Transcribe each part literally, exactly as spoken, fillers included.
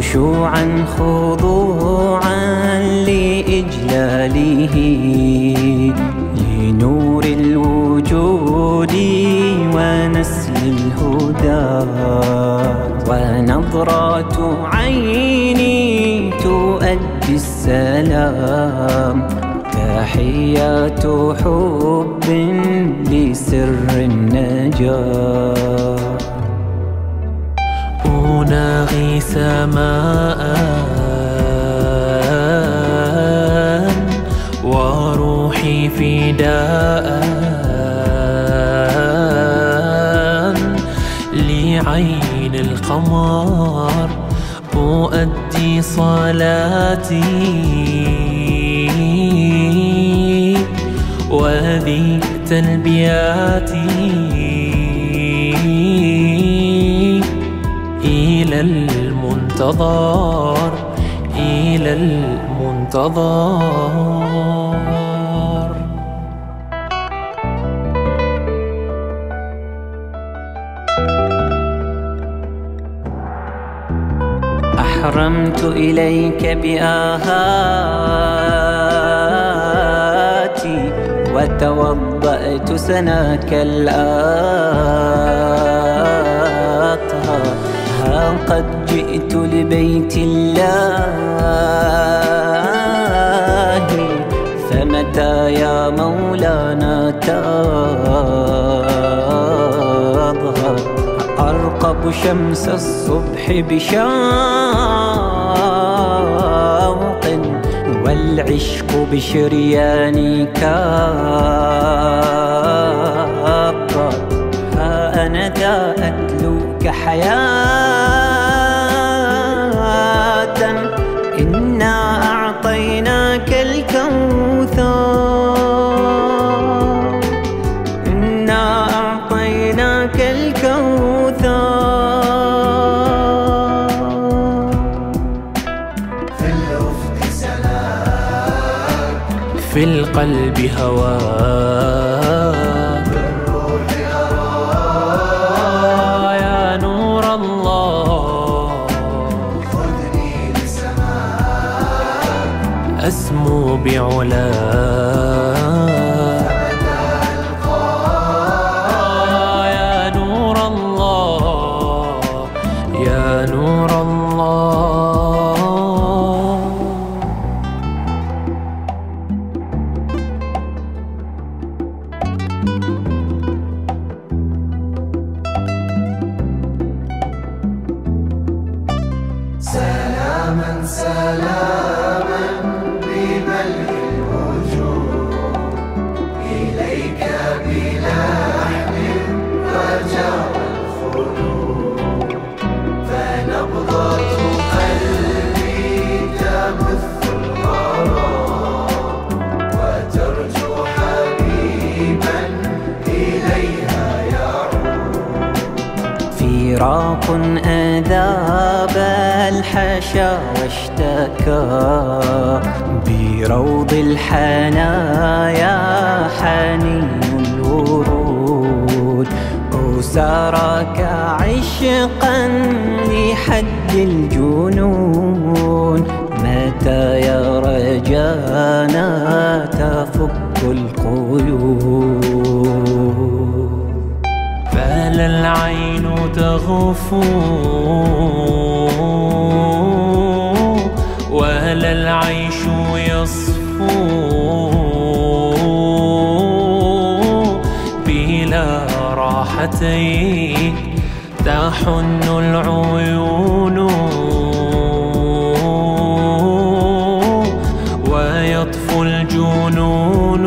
خشوعا خضوعا لإجلاله لنور الوجود ونسل الهدى، ونظرات عيني تؤدي السلام، تحيات حب لسر النجاة. أناغي سماء وروحي فداء لعين القمر، أؤدي صلاتي وذي تلبياتي إلى المنتظر، إلى المنتظر. أحرمت إليك بآهاتي وتوضأت سناك الأطهر، ها قد جئت لبيت الله، فمتى يا مولانا تظهر؟ أرقب شمس الصبح بشوق، والعشق بشرياني كابر، ها أنا ذا أتلوك حياة، إنا أعطيناك الكوثر، إنا أعطيناك الكوثر. في الأفق سلام، في القلب هواه، بالروح أراه، يا نور الله خذني لسماء، أسمو بعلاه، فمتى ألقاه، يا نور الله، يا نور الله. سلاما سلاما بملء الوجود، إليك بلحن رجاء الخلود، فنبضة قلبي تبث الغرام، وترجو حبيبا إليها يعود. فراق أذاب الحشا واشتكى، بروض الحنايا حنين الورود، أسارك عشقا لحد الجنون، متى يا رجانا تفك القيود؟ فلا العين تغفو ولا العيش يصفو، بلا راحتين تحن العيون، ويطفو الجنون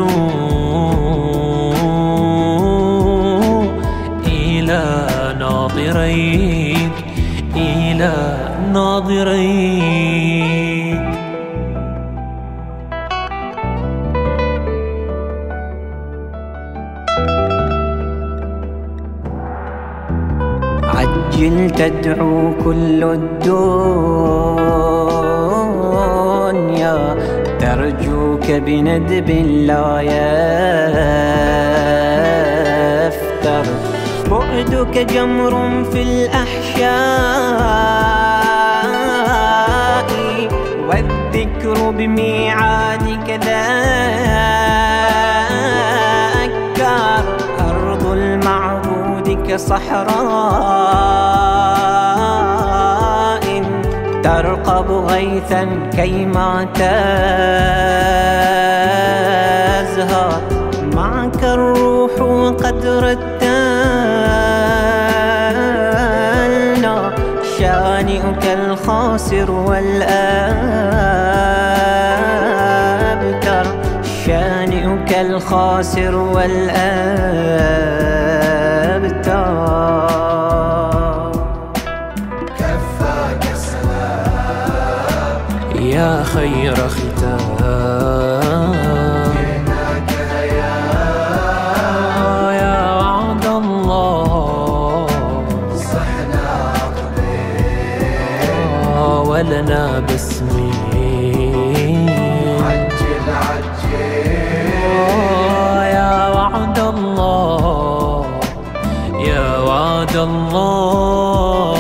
إلى ناظريك، إلى ناظريك. عجل تدعو كل الدنيا، ترجوك بندب لا يفتر، بعدك جمر في الأحشاء، بميعادك ذكر أرض المعبود كصحراء ترقب غيثا كيما تزهر معك الروح قد رتلنا شانئك الخاسر والأبتر شانئك الخاسر والأبتر كفاك سلام يا خير ختام جئناك يا يا وعد الله صحنا أقبل ولنا باسمي عجل عجل يا وعد الله يا وعد الله